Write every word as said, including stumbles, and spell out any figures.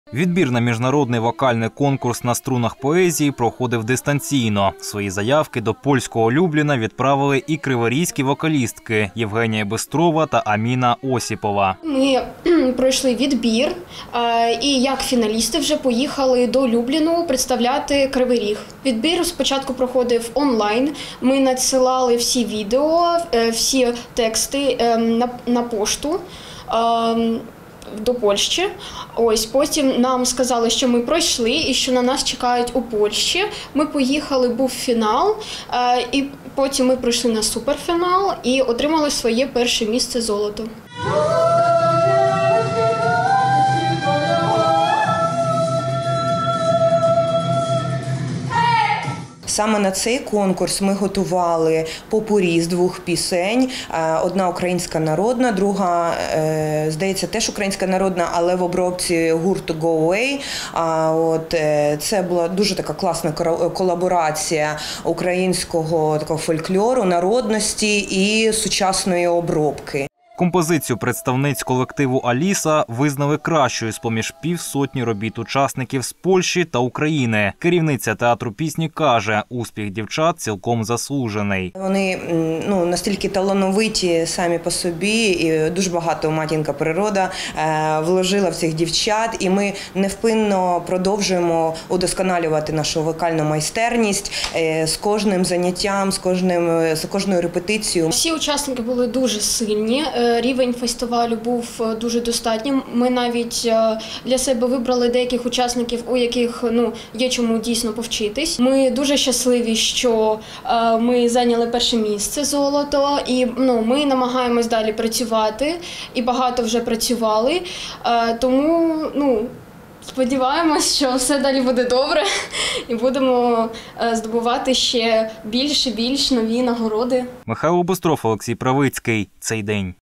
Відбір на міжнародний вокальний конкурс на струнах поезії проходив дистанційно. Свої заявки до польського Любліна відправили і криворізькі вокалістки Євгенія Бистрова та Аміна Осіпова. Ми пройшли відбір і як фіналісти вже поїхали до Любліну представляти Кривий Ріг. Відбір спочатку проходив онлайн. Ми надсилали всі відео, всі тексти на пошту до Польщі. Ось потім нам сказали, що ми пройшли і що на нас чекають у Польщі. Ми поїхали, був фінал, і потім ми пройшли на суперфінал і отримали своє перше місце золото. Саме на цей конкурс ми готували попурі з двох пісень. Одна українська народна, друга, здається, теж українська народна, але в обробці гурту Go Away. От, це була дуже така класна колаборація українського такого фольклору, народності і сучасної обробки. Композицію представниць колективу «Аліса» визнали кращою з-поміж півсотні робіт учасників з Польщі та України. Керівниця театру пісні каже, успіх дівчат цілком заслужений. Вони ну, настільки талановиті самі по собі, і дуже багато матінка природа вложила в цих дівчат, і ми невпинно продовжуємо удосконалювати нашу вокальну майстерність з кожним заняттям, з, кожним, з кожною репетицією. Всі учасники були дуже сильні. Рівень фестивалю був дуже достатнім. Ми навіть для себе вибрали деяких учасників, у яких ну, є чому дійсно повчитись. Ми дуже щасливі, що ми зайняли перше місце золото, і ну, ми намагаємось далі працювати, і багато вже працювали. Тому ну, сподіваємось, що все далі буде добре, і будемо здобувати ще більше, більш нові нагороди. Михайло Бистров, Олексій Правицький. Цей день.